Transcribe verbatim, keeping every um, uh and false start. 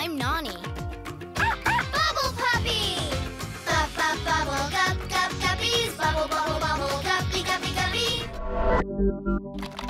I'm Nonny. Bubble puppy! Bub, bub, bubble, gup, gup, guppies. Bubble, bubble, bubble, guppy, guppy, guppy.